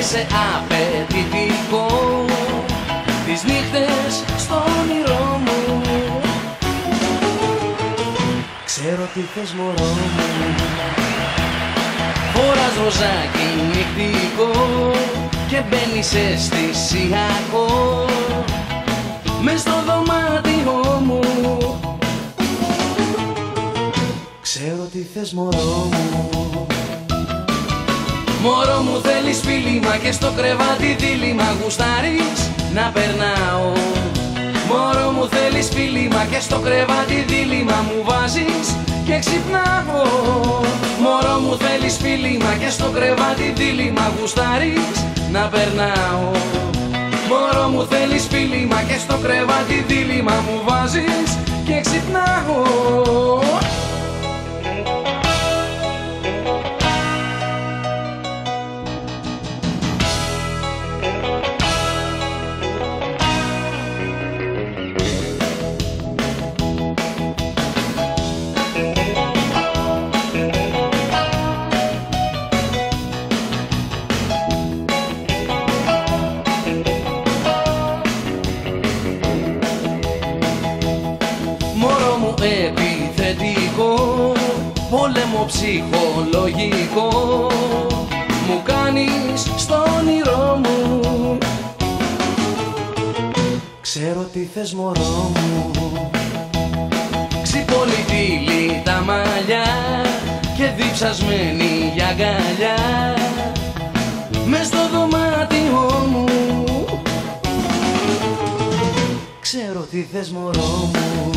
είσαι απαιτητικό τις νύχτες στο όνειρό μου. Ξέρω τι θες μωρό μου. Φοράς ροζάκι νυχτικό και μπαίνεις αισθησιακό μες στο δωμάτιό μου. Ξέρω τι θες μωρό μου. Μωρό μου θέλεις φίλημα και στο κρεβάτι δίλημα γουστάρεις να περνάω. Μωρό μου θέλεις φίλημα και στο κρεβάτι δίλημα μου βάζεις και ξυπνάω. Μωρό μου θέλεις φίλημα και στο κρεβάτι δίλημα γουστάρεις να περνάω. Μωρό μου θέλεις φίλημα και στο κρεβάτι δίλημα μου βάζεις και ξυπνάω. Επιθετικό, πόλεμο ψυχολογικό μου κάνεις στο όνειρό μου. Ξέρω τι θες μωρό μου. Ξυπολιτήλη τα μαλλιά και διψασμένη για αγκαλιά μες στο δωμάτιό μου. Ξέρω τι θες μωρό μου.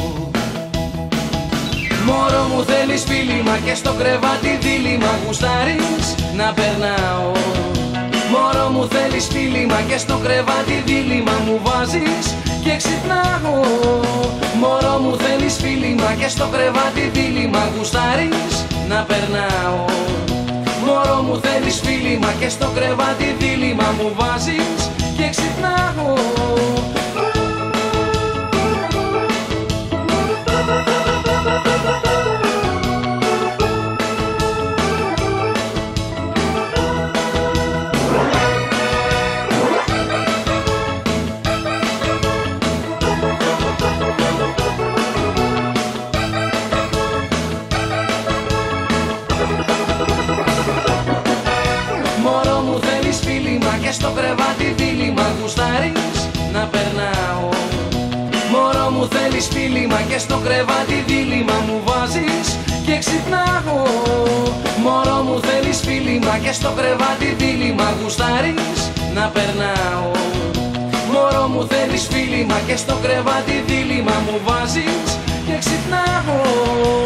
Μωρό μου θέλεις φίλημα και στο κρεβάτι δίλημα γουστάρεις να περνάω. Μωρό μου θέλεις φίλημα και στο κρεβάτι δίλημα μου βάζεις και ξυπνάω. Μωρό μου θέλεις φίλημα και στο κρεβάτι δίλημα γουστάρεις να περνάω. Μωρό μου θέλεις φίλημα και στο κρεβάτι δίλημα μου βάζεις και ξυπνάω. Και στο κρεβάτι δίλημα γουστάρεις να περνάω. Μωρό μου θέλεις φίλημα και στο κρεβάτι δίλημα μου βάζεις και ξυπνάω. Μωρό μου θέλεις φίλημα και στο κρεβάτι δίλημα γουστάρεις να περνάω. Μωρό μου θέλεις φίλημα και στο κρεβάτι δίλημα μου βάζεις και ξυπνάω.